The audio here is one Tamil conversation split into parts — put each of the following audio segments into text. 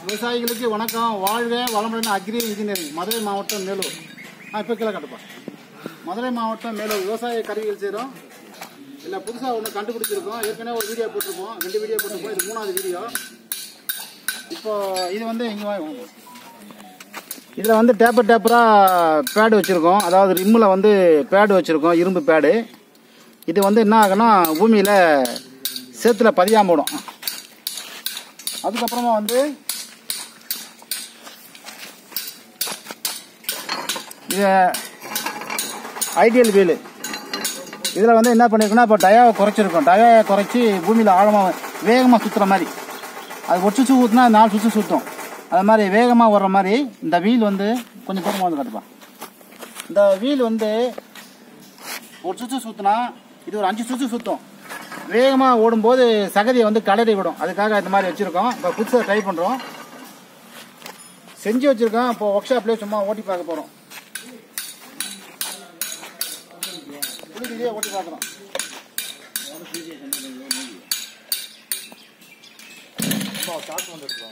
விவசாயிகளுக்கு வணக்கம். வாழ்க வளமுடன். அக்ரி இன்ஜினியரிங், மதுரை மாவட்டம், மேலூர். இப்போ கீழே கட்டுப்பா. மதுரை மாவட்டம், மேலூர். விவசாய கருவிகள் செய்கிறோம். இல்லை, புதுசாக ஒன்று கண்டுபிடிச்சிருக்கோம். ஏற்கனவே ஒரு வீடியோ போட்டிருப்போம், 2 வீடியோ போட்டிருப்போம். இது 3வது வீடியோ. இப்போ இது வந்து இங்கே இதில் வந்து டேப்பராக பேடு வச்சுருக்கோம். அதாவது ரிம்மில் வந்து பேடு வச்சுருக்கோம், இரும்பு பேடு. இது வந்து என்ன ஆகுன்னா பூமியில் சேத்துல பதியாம போடும். அதுக்கப்புறமா வந்து இது ஐடியல் வீலு. இதில் வந்து என்ன பண்ணியிருக்கோன்னா இப்போ டயாவை குறைச்சிருக்கோம். டயாவை குறைச்சி பூமியில் ஆழமாக வேகமாக சுற்றுற மாதிரி. அது ஒரு சுற்று ஊற்றுனா 4 சுற்று சுற்றும். அது மாதிரி வேகமாக வர்ற மாதிரி இந்த வீல் வந்து கொஞ்சம் தூரமாக வந்து கட்டுப்பான். இந்த வீல் வந்து ஒரு சுற்று சுற்றினா இது ஒரு 5 சுற்று சுற்றும். வேகமாக ஓடும்போது சகதியை வந்து கலரி விடும். அதுக்காக இந்த மாதிரி வச்சுருக்கோம். இப்போ புதுசாக ட்ரை பண்ணுறோம், செஞ்சு வச்சுருக்கோம். இப்போ ஒர்க் ஷாப்லேயே சும்மா ஓட்டி பார்க்க போகிறோம். இதே ஓட்டி பார்க்குறோம். காசு வந்துருக்கோம்.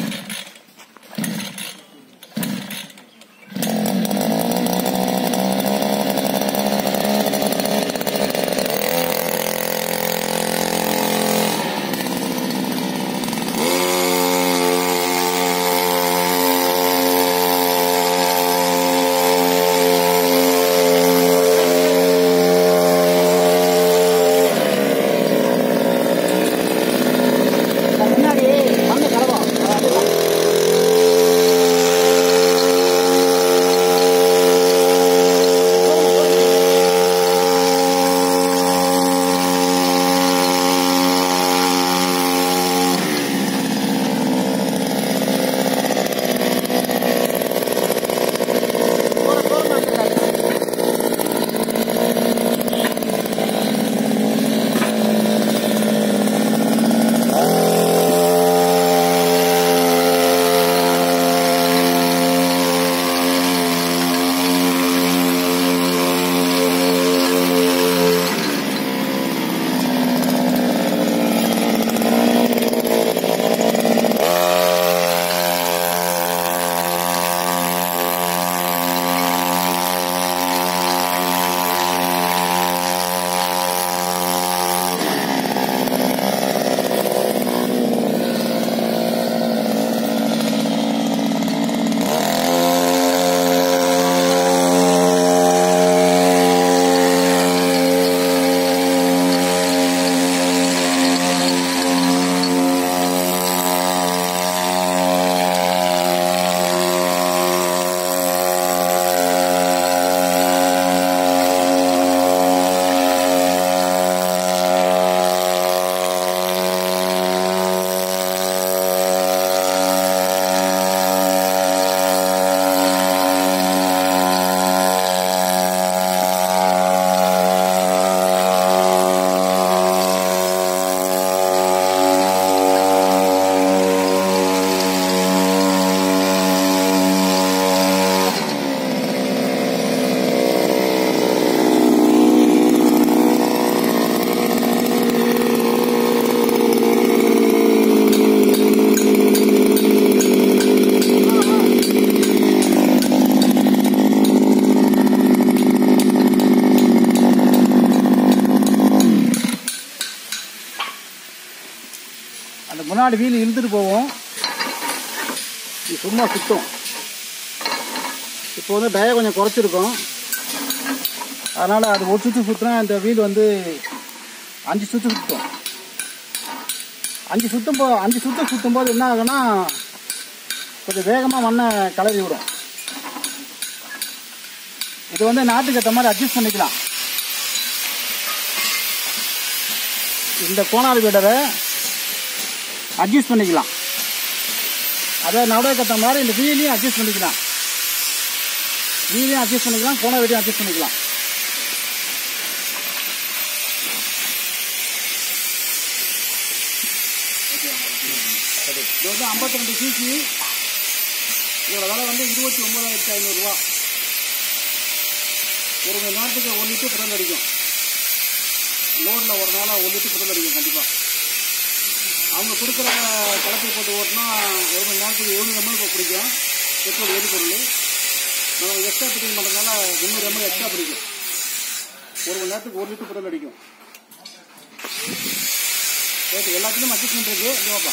அந்த முன்னாடி வீல் இழுத்துட்டு போவோம், இது சும்மா சுத்தம். இப்போ வந்து டயர் கொஞ்சம் குறைச்சிருக்கோம். அதனால் அது ஒரு சுற்று சுற்றினா இந்த வீல் வந்து 5 சுற்று சுற்றும். 5 சுற்று சுற்றும் போது என்ன ஆகுன்னா கொஞ்சம் வேகமாக மண்ணை கலரி விடும். இது வந்து நாட்டுக்கு ஏற்ற மாதிரி அட்ஜஸ்ட் பண்ணிக்கலாம். இந்த கோனார் வீடரை அட்ஜஸ்ட் பண்ணிக்கலாம். அதை நடுவுக்கு ஏற்ற மாதிரி இந்த வீலையும் அட்ஜஸ்ட் பண்ணிக்கலாம். கோனார் வீடையும் அட்ஜஸ்ட் பண்ணிக்கலாம். இது வந்து 52 cc. இதோட விலை வந்து 29,500 ரூபா. ஒரு மணி நேரத்துக்கு 1 லிட்டர் பெட்ரோல் அடிக்கும். லோடில் ஒரு நாளாக 1 லிட்டர் பெட்ரோல் அடிக்கும் கண்டிப்பாக. அவங்க கொடுக்குற கலப்பை போட்டு ஓட்டினா 1 மணி நேரத்துக்கு நேரத்துக்கு 100 ml பிடிக்கும் பெட்ரோல் எரிபொருள். நம்ம எக்ஸ்ட்ரா ஃபிட்டிங் பண்ணுறதுனால 300 ml எக்ஸ்ட்ரா பிடிக்கும். 1 மணி நேரத்துக்கு 1 லிட்டர் பெட்ரோல் அடிக்கும். ஓகே, எல்லாத்துலேயும் அட்ஜஸ்ட்மெண்ட் இருக்குது. இங்கே வாப்பா.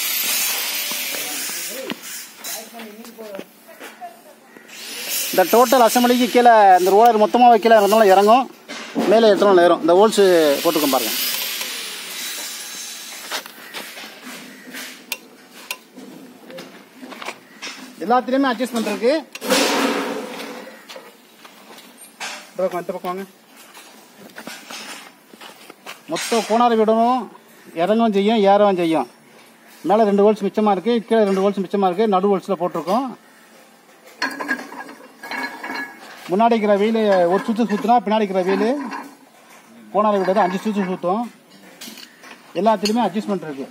இந்த டோட்டல் அசம்பிளிக்கு கீழே இந்த ரோலர் மொத்தமாக கீழே இருந்தாலும் இறங்கும், மேலே எடுத்தாலும் ஏறும். இந்த ஹோல்ஸு போட்டுக்கோம் பாருங்க. எல்லாத்துலேயுமே அட்ஜஸ்ட்மெண்ட் இருக்கு. இந்த பக்கம் வாங்க. மொத்தம் கோணார் விடணும், இறங்கவும் செய்யும் ஏறவும் செய்யும். மேலே 2 ஹோல்ஸ் மிச்சமாக இருக்குது, கீழே 2 ஹோல்ஸ் மிச்சமாக இருக்குது. நடு ஹோல்ஸில் போட்டிருக்கோம். முன்னாடி இருக்கிற வீல் ஒரு சுற்று சுற்றினா பின்னாடி இருக்கிற வீல் கோணாரை விடாது 5 சுற்று சுற்றும். எல்லாத்துலேயுமே அட்ஜஸ்ட்மெண்ட் இருக்கு.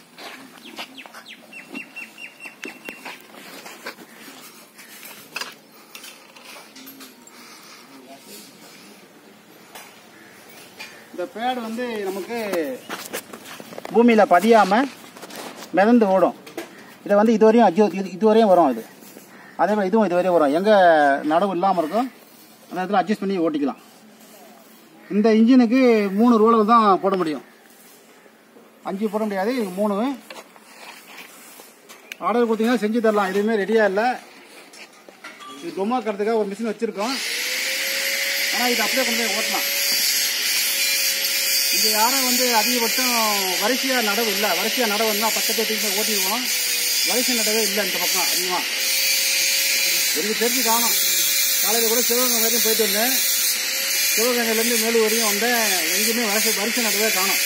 இந்த பேடு வந்து நமக்கு பூமியில் பதியாமல் மிதந்து ஓடும். இதை வந்து இதுவரையும் வரும். இது அதே மாதிரி இதுவும் இதுவரையும் வரும். எங்கே நடவு இல்லாமல் இருக்கும் அந்த இடத்துல அட்ஜஸ்ட் பண்ணி ஓட்டிக்கலாம். இந்த இன்ஜினுக்கு 3 ரோலர் தான் போட முடியும், 5 போட முடியாது. 3 ஆர்டர் கொடுத்தீங்கன்னா செஞ்சு தரலாம். எதுவுமே ரெடியாக இல்லை. இது டொமாக்கிறதுக்காக ஒரு மிஷின் வச்சுருக்கோம். ஆனால் இது அப்படியே கொண்டு போய் ஓட்டலாம். இங்கே யாரும் வந்து அதிகபட்சம் வரிசையாக நடவு இல்லை. வரிசையாக நடவு இருந்தால் பக்கத்தை தூக்கி ஓட்டிடுவோம். வரிசை நடவே இல்லை இந்த பக்கம் அதிகமாக. எனக்கு தெரிஞ்சு காணும். காலையில் கூட சிவகங்கை வரையும் போயிட்டு வந்தேன். சிவகங்கையிலேருந்து மேலூர் வரையும் வந்தேன். எங்கேயுமே வரிசை நடவே காணும்.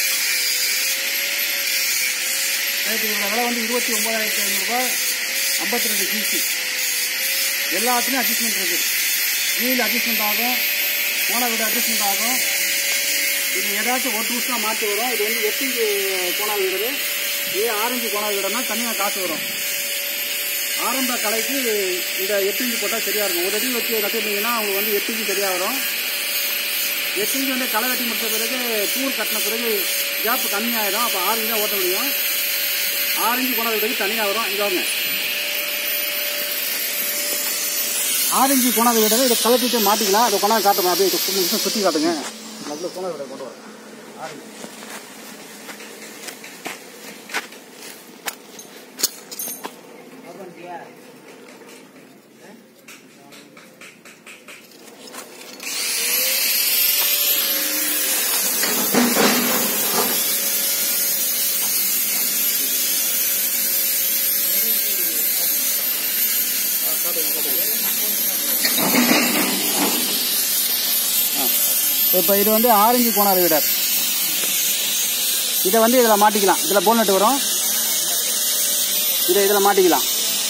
இதோட விலை வந்து 29,500 ரூபாய், 52 cc. எல்லாத்துலேயும் அட்ஜஸ்ட்மெண்ட் இருக்குது. வீல் அட்ஜஸ்ட்மெண்ட் ஆகும், கோண விட அட்ஜஸ்ட்மெண்ட் ஆகும். இது ஏதாச்சும் ஒரு நிமிஷம் மாற்றி வரும். இது வந்து 8 இன்ச்சு கோணா வீடு, இதே 6 இன்ச்சு கோணா வீடுனா தனியாக காசு வரும். ஆரம்ப கலைக்கு இந்த 8 இன்ச்சு போட்டால் சரியாக இருக்கும். ஒரு அடி வச்சு நட்டுருந்தீங்கன்னா அவங்களுக்கு வந்து 8 இன்ச்சு சரியாக வரும். 8 இன்ச்சு வந்து களை வெட்டி முடிச்ச பிறகு தூர் கட்டின பிறகு கேப்பு கம்மியாகிடும். அப்போ 6 இன்ச்சு தான் ஓட்ட முடியும். 6 இன்ச்சு கோணா வீடுக்கு தனியாக வரும். இதாங்க 6 இன்ச்சு கோணா வீடு. இதை கலப்பிட்டு மாட்டிக்கலாம். அதை கொண்டாந்து காட்டுங்க. அப்படியே நிமிஷம் சுற்றி காட்டுங்க. நல்ல கோணா வீடை கொண்டு வரும். 6 இன்ச்சு இப்போ இது வந்து 6 இன்ச்சு கோணார் வீடர். இதை வந்து இதில் மாட்டிக்கலாம். இதில் போல்நட்டு வரும். இதை இதில் மாட்டிக்கலாம்.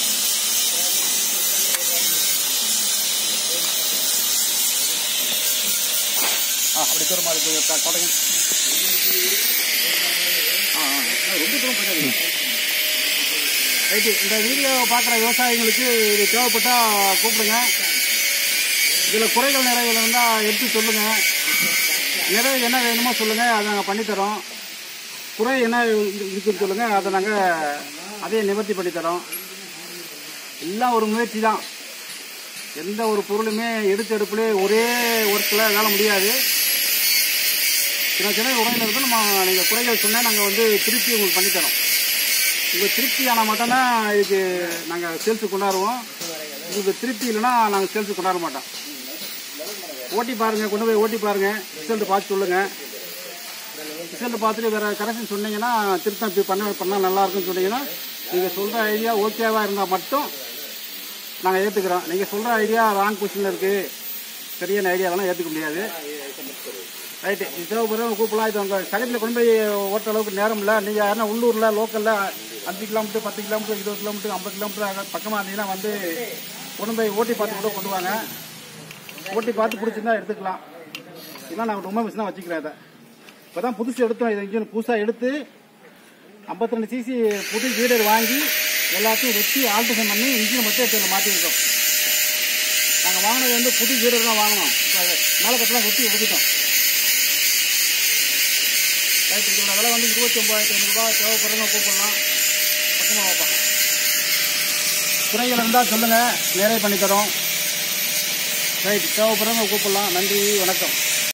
அப்படி தூரம் காட்டுங்க. ரொம்ப தூரம் போயிடாது. ரைட்டு. இந்த வீடியோவை பார்க்குற விவசாயிகளுக்கு இது தேவைப்பட்டால் கூப்பிடுங்க. இதில் குறைகள் நிறைகள் இருந்தால் எடுத்து சொல்லுங்கள். நிறைய என்ன வேணுமோ சொல்லுங்கள், அதை நாங்கள் பண்ணித்தரோம். குறை என்ன இருக்குன்னு சொல்லுங்கள், அதை நாங்கள் அதே நிவர்த்தி பண்ணித்தரோம். எல்லாம் ஒரு முயற்சி தான். எந்த ஒரு பொருளுமே எடுப்புலே ஒரே ஒர்க்கில் வேலை முடியாது. சின்ன சின்ன உரையில் இருந்து நீங்கள் குறைகள் சொன்னால் நாங்கள் வந்து திருப்தி உங்களுக்கு பண்ணித்தரோம். உங்கள் திருப்தி ஆனால் மட்டும்தான் இதுக்கு நாங்கள் சேல்ஸு கொண்டாடுவோம். உங்களுக்கு திருப்தி இல்லைன்னா நாங்கள் சேல்ஸு கொண்டாட மாட்டோம். ஓட்டி பாருங்கள், கொண்டு போய் ஓட்டி பாருங்கள், ரிசல்ட்டு பார்த்து சொல்லுங்கள். ரிசல்ட்டு பார்த்துட்டு வேறு கரெக்ஷன் சொன்னீங்கன்னா திருத்தம் இப்படி பண்ணால் நல்லாயிருக்குன்னு சொன்னீங்கன்னா நீங்கள் சொல்கிற ஐடியா ஓகேவாக இருந்தால் மட்டும் நாங்கள் ஏற்றுக்கிறோம். நீங்கள் சொல்கிற ஐடியா ராங் பொசிஷனில் இருக்குது, சரியான ஐடியாவெல்லாம் ஏற்றுக்க முடியாது. ரைட்டு. இது தேவைப்படுறவங்க கூப்பிடலாம். இது உங்கள் சகத்தில் கொண்டு போய் ஓட்டுற அளவுக்கு நேரம் இல்லை. நீங்கள் யாருன்னா உள்ளூரில் லோக்கலில் 5 கிலோமீட்டர் 10 கிலோமீட்டர் 20 கிலோமீட்டர் 50 கிலோமீட்டர் பக்கமாக இருந்தீங்கன்னா வந்து கொண்டு போய் ஓட்டி பார்த்து கூட கொண்டு வாங்க. ஓட்டி பார்த்து பிடிச்சிருந்தா எடுத்துக்கலாம். இதெல்லாம் நான் ரொம்ப மிஷினாக வச்சுக்கிறேன். இதை இப்போ தான் புதுசு எடுத்தோம். இதை இன்ஜின் புதுசாக எடுத்து 52 cc புது வீடர் வாங்கி எல்லாத்தையும் வெட்டி ஆல்ட்ரேஷன் பண்ணி இன்ஜினை மட்டும் எடுத்து மாற்றிருக்கோம். நாங்கள் வாங்கினது வந்து புது வீடர் தான் வாங்கினோம். இப்போ மேலே கட்டெல்லாம் வெட்டி எடுத்துட்டோம். ரைட். இதோட விலை வந்து 29,500 ரூபாய். தேவைப்படுறவங்க கூப்பிடலாம். பக்கமாக வைப்போம். குறைகள் இருந்தால் சொல்லுங்கள், நிறைய பண்ணி தரோம். ரைட், தேவைப்படுறவங்க கூப்பிடலாம். நன்றி, வணக்கம்.